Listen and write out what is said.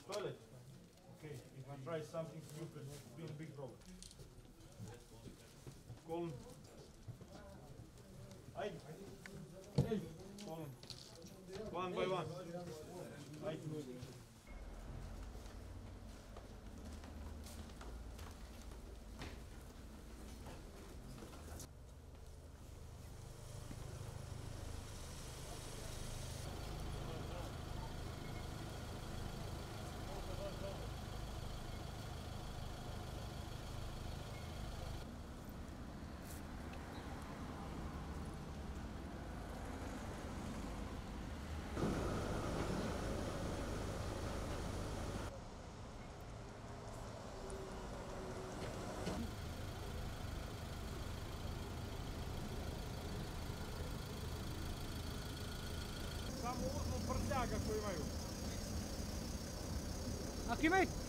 Toilet. Okay, if you try something stupid, be in big trouble. Call him. Hey. Call him. One by one. Hey. Samo uzmu prtljaka koji imaju. Aki mate!